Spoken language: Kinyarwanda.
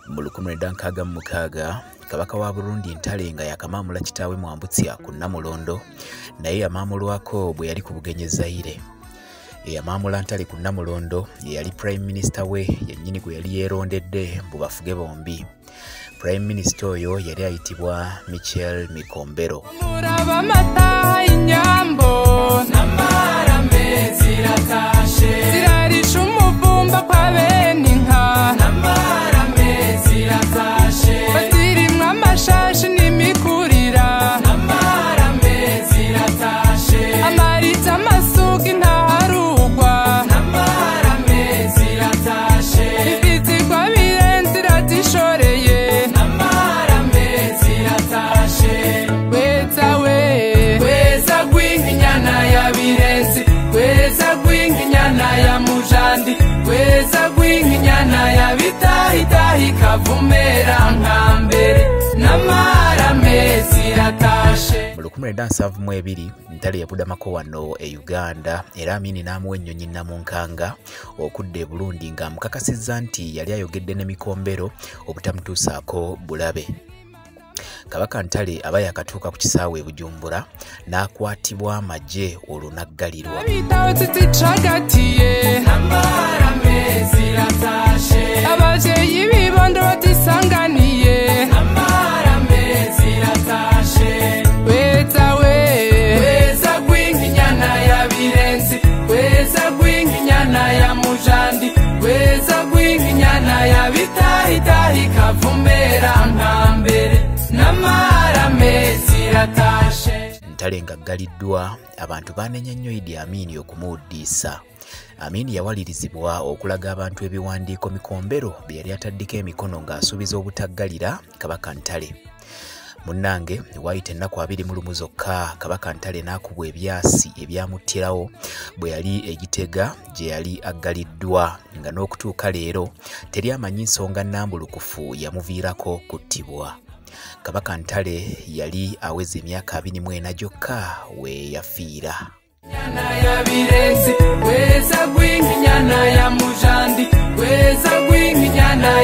Mu 1966 Kabaka wa Burundi Ntale nga yakamamula kitaawe Mwambutsa ku Namulondo naye yamamulwako bwe yali ku bugenyi Zaire. Eyamamula Ntale ku Namulondo yali Prime Minister we yennyini gwe yali yeerondedde mbu bafuge bombi. Prime Minister oyo yali ayitibwa Michel Mikombero. Kweza gwinginyana ya bitahi kavumera nkambere namara mezi ratashe. Mu 1972 Ntale yabudamako wano e Uganda era Amini n'amuwa ennyonyi Namunkanga okudda e Burundi nga amukakasizza nti yali ayogedde ne Mikombero obutamutuusaako bulabe. Kabaka Ntale aba yakatuuka ku kisaawe Bujumbura n'akwatibwa amagye olwo n'aggalirwa. Ababyeyi bibondo batisanganiye weza gwinginyana ya birenzi weza gwinginyana ya mujandi weza gwinginyana ya bitahi kavumera nkambere namara mezi ratashe. Ntale ng'aggaliddwa abantu baanenya nnyo Idi Amin okumuwuddisa. Amin yawalirizibwa okulaga abantu ebiwandiiko Mikombero bye yali ataddiko emikono ng'asuubiza obutaggalira Kabaka Ntale. Munnange waayita ennaku 21 zokka Kabaka Ntale n'akubwa ebyasi ebyamuttirawo bwe yali egitega gye yali aggaliddwa nga n'okutuuka leero teri amanyi nsonga nnambulukufu yamuviirako kuttibwa. Kabaka Ntale yali aweza emyaka 24 gyokka we yafiira. Nyana ya birenzi weza gwinginyana ya mujandi weza gwinginyana